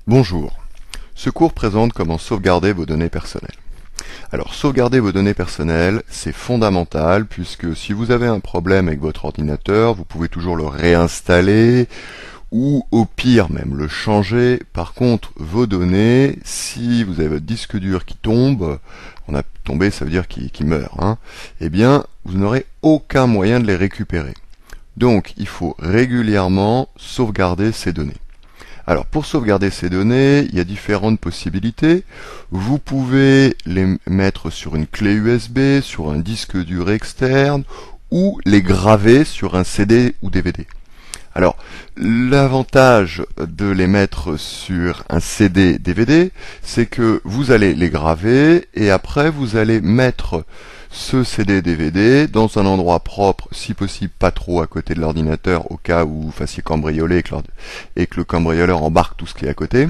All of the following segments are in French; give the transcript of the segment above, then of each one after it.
Bonjour. Ce cours présente comment sauvegarder vos données personnelles. Alors, sauvegarder vos données personnelles, c'est fondamental puisque si vous avez un problème avec votre ordinateur, vous pouvez toujours le réinstaller ou au pire même le changer. Par contre, vos données, si vous avez votre disque dur qui tombe, on a tombé, ça veut dire qu'il meurt, eh bien, vous n'aurez aucun moyen de les récupérer. Donc, il faut régulièrement sauvegarder ces données. Alors, pour sauvegarder ces données, il y a différentes possibilités. Vous pouvez les mettre sur une clé USB, sur un disque dur externe, ou les graver sur un CD ou DVD. Alors, l'avantage de les mettre sur un CD DVD, c'est que vous allez les graver et après vous allez mettre ce CD DVD dans un endroit propre, si possible pas trop à côté de l'ordinateur, au cas où vous fassiez cambrioler et que le cambrioleur embarque tout ce qui est à côté.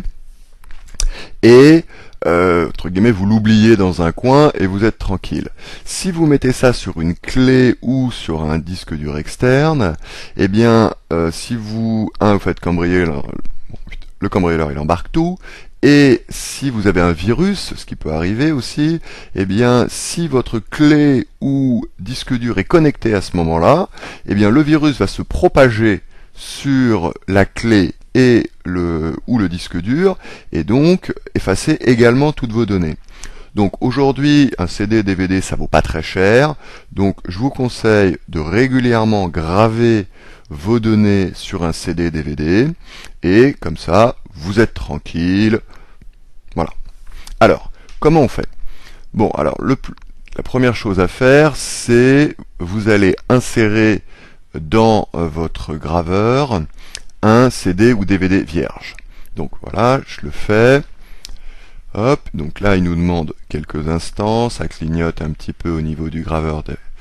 Et entre guillemets, vous l'oubliez dans un coin et vous êtes tranquille. Si vous mettez ça sur une clé ou sur un disque dur externe, eh bien, si vous faites cambrioler, le cambrioleur il embarque tout, et si vous avez un virus, ce qui peut arriver aussi, eh bien, si votre clé ou disque dur est connecté à ce moment-là, eh bien, le virus va se propager sur la clé et le disque dur, et donc effacer également toutes vos données. Donc aujourd'hui, un CD DVD, ça vaut pas très cher, donc je vous conseille de régulièrement graver vos données sur un CD DVD, et comme ça, vous êtes tranquille. Voilà. Alors, comment on fait? Bon, alors, la première chose à faire, c'est vous allez insérer dans votre graveur un CD ou DVD vierge. Donc voilà, je le fais. Hop, donc là il nous demande quelques instants, ça clignote un petit peu au niveau du graveur,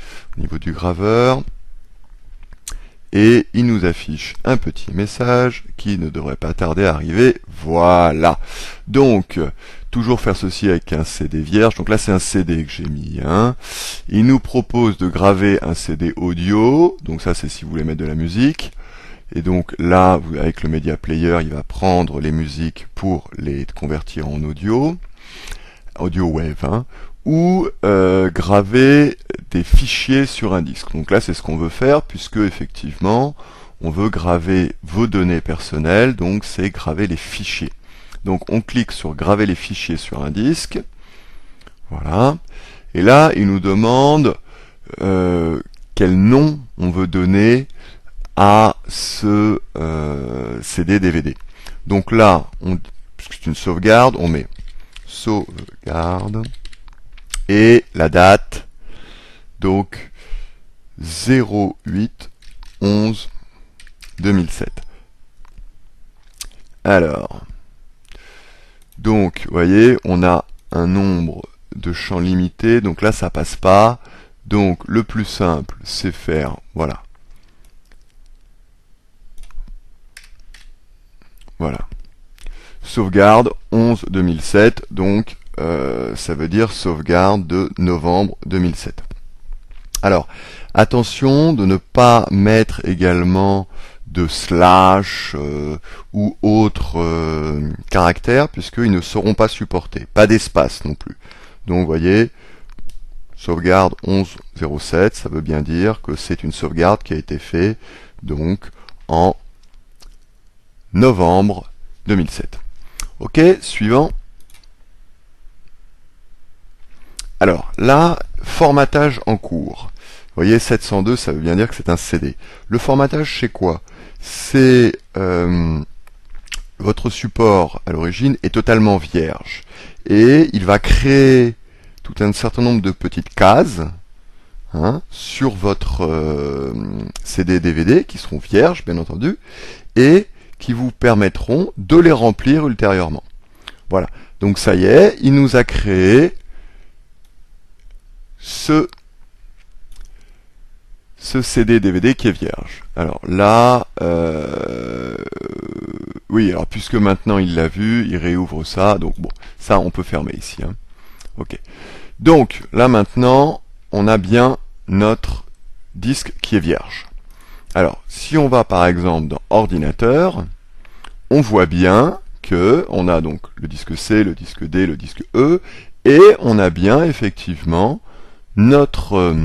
et il nous affiche un petit message qui ne devrait pas tarder à arriver. Voilà. Donc, toujours faire ceci avec un CD vierge. Donc là, c'est un CD que j'ai mis. Il nous propose de graver un CD audio. Donc ça, c'est si vous voulez mettre de la musique. Et donc là, avec le Media Player, il va prendre les musiques pour les convertir en audio wave, ou graver des fichiers sur un disque. Donc là, c'est ce qu'on veut faire, puisque effectivement, on veut graver vos données personnelles, donc c'est graver les fichiers. Donc on clique sur graver les fichiers sur un disque, voilà, et là, il nous demande quel nom on veut donner à ce CD DVD. Donc là, puisque c'est une sauvegarde, on met sauvegarde et la date, donc 08/11/2007. Alors, donc, vous voyez, on a un nombre de champs limité, donc là, ça passe pas. Donc, le plus simple, c'est faire, voilà. Voilà. Sauvegarde 11/2007, donc ça veut dire sauvegarde de novembre 2007. Alors, attention de ne pas mettre également de slash ou autres caractères, puisqu'ils ne seront pas supportés. Pas d'espace non plus. Donc, vous voyez, sauvegarde 11/07, ça veut bien dire que c'est une sauvegarde qui a été faite donc en novembre 2007. Ok, suivant. Alors là, formatage en cours. Vous voyez, 702, ça veut bien dire que c'est un CD. Le formatage, c'est quoi? C'est votre support à l'origine est totalement vierge. Et il va créer tout un certain nombre de petites cases sur votre CD DVD qui seront vierges, bien entendu, et qui vous permettront de les remplir ultérieurement. Voilà. Donc ça y est, il nous a créé ce CD DVD qui est vierge. Alors là, oui, alors puisque maintenant il l'a vu, il réouvre ça, donc bon, ça on peut fermer ici. Ok. Donc là maintenant, on a bien notre disque qui est vierge. Alors, si on va par exemple dans ordinateur, on voit bien que on a donc le disque C, le disque D, le disque E, et on a bien effectivement notre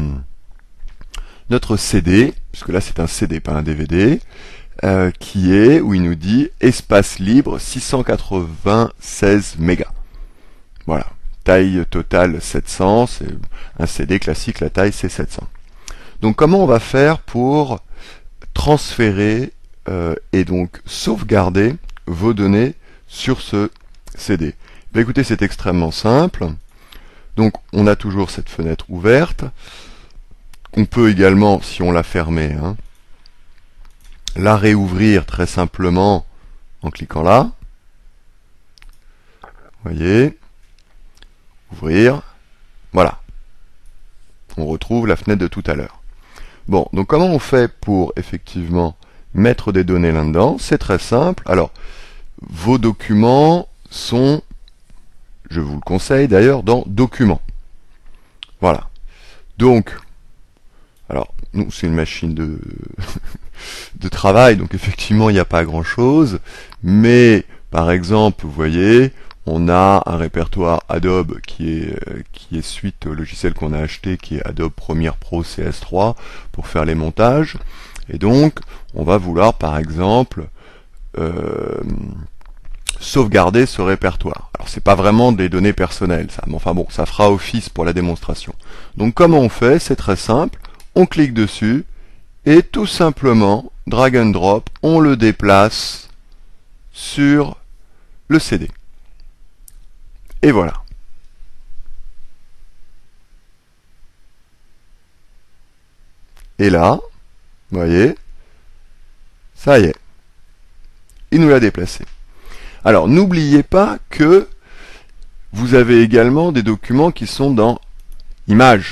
CD, puisque là c'est un CD, pas un DVD, qui est, où il nous dit espace libre 696 mégas. Voilà, taille totale 700, c'est un CD classique, la taille c'est 700. Donc comment on va faire pour transférer et donc sauvegarder vos données sur ce CD? Ben écoutez, c'est extrêmement simple. Donc on a toujours cette fenêtre ouverte. On peut également, si on l'a fermée, la réouvrir très simplement en cliquant là. Vous voyez, ouvrir, voilà. On retrouve la fenêtre de tout à l'heure. Bon, donc comment on fait pour effectivement mettre des données là-dedans? C'est très simple. Alors, vos documents sont, je vous le conseille d'ailleurs, dans Documents. Voilà. Donc, alors, nous, c'est une machine de, de travail, donc effectivement, il n'y a pas grand-chose. Mais, par exemple, vous voyez, on a un répertoire Adobe qui est suite au logiciel qu'on a acheté, qui est Adobe Premiere Pro CS3, pour faire les montages. Et donc, on va vouloir, par exemple, sauvegarder ce répertoire. Alors, c'est pas vraiment des données personnelles, ça, mais enfin bon, ça fera office pour la démonstration. Donc, comment on fait? C'est très simple. On clique dessus, et tout simplement, drag and drop, on le déplace sur le CD. Et voilà. Et là, vous voyez, ça y est, il nous l'a déplacé. Alors, n'oubliez pas que vous avez également des documents qui sont dans Images.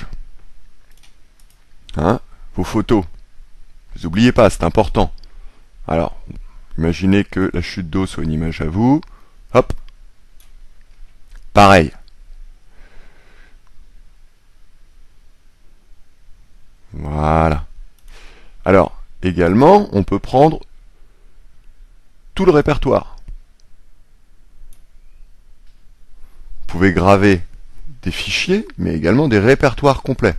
Vos photos. Ne vous oubliez pas, c'est important. Alors, imaginez que la chute d'eau soit une image à vous. Hop. Pareil. Voilà. Alors, également, on peut prendre tout le répertoire. Vous pouvez graver des fichiers, mais également des répertoires complets.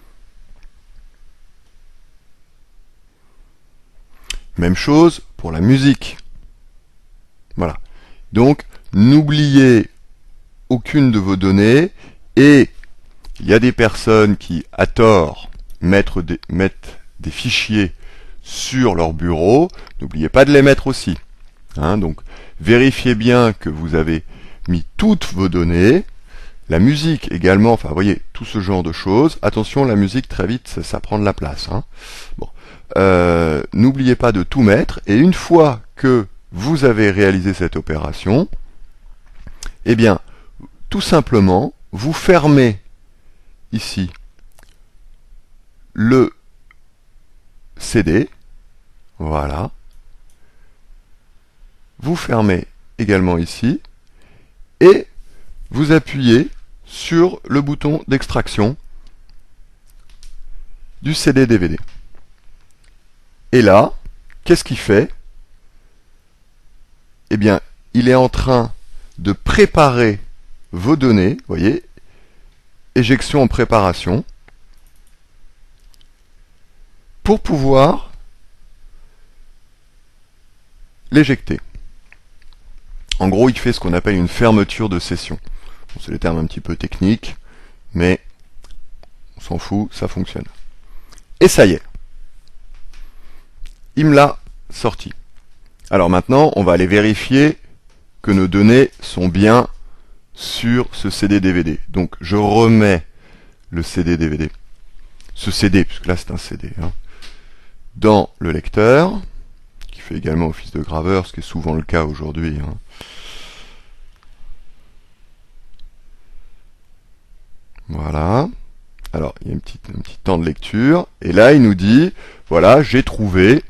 Même chose pour la musique. Voilà. Donc, n'oubliez aucune de vos données, et il y a des personnes qui, à tort, mettent des fichiers sur leur bureau. N'oubliez pas de les mettre aussi. Donc, vérifiez bien que vous avez mis toutes vos données. La musique également, enfin, vous voyez, tout ce genre de choses. Attention, la musique, très vite, ça prend de la place. Bon. N'oubliez pas de tout mettre, et une fois que vous avez réalisé cette opération, eh bien, tout simplement, vous fermez ici le CD, voilà. Vous fermez également ici, et vous appuyez sur le bouton d'extraction du CD-DVD. Et là, qu'est-ce qu'il fait? Eh bien, il est en train de préparer vos données, vous voyez, éjection en préparation, pour pouvoir l'éjecter. En gros, il fait ce qu'on appelle une fermeture de session. Bon, c'est des termes un petit peu techniques, mais on s'en fout, ça fonctionne. Et ça y est. Il me l'a sorti. Alors maintenant, on va aller vérifier que nos données sont bien sur ce CD-DVD. Donc je remets le CD-DVD, ce CD, puisque là c'est un CD, dans le lecteur, qui fait également office de graveur, ce qui est souvent le cas aujourd'hui. Voilà. Alors, il y a un petit temps de lecture, et là il nous dit, voilà, j'ai trouvé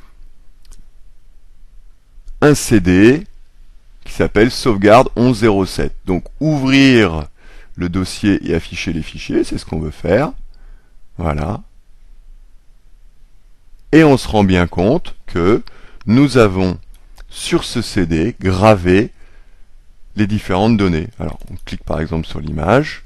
un CD qui s'appelle sauvegarde 1107. Donc ouvrir le dossier et afficher les fichiers, c'est ce qu'on veut faire. Voilà. Et on se rend bien compte que nous avons sur ce CD, graver les différentes données. Alors, on clique par exemple sur l'image,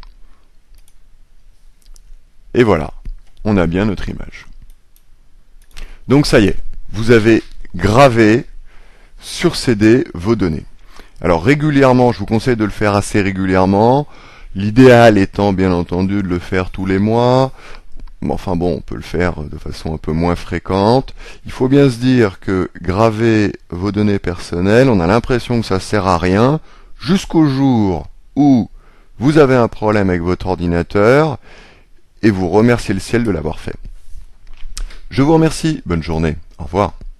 et voilà, on a bien notre image. Donc ça y est, vous avez gravé sur CD vos données. Alors régulièrement, je vous conseille de le faire assez régulièrement, l'idéal étant bien entendu de le faire tous les mois. Enfin bon, on peut le faire de façon un peu moins fréquente. Il faut bien se dire que graver vos données personnelles, on a l'impression que ça sert à rien, jusqu'au jour où vous avez un problème avec votre ordinateur et vous remerciez le ciel de l'avoir fait. Je vous remercie, bonne journée, au revoir.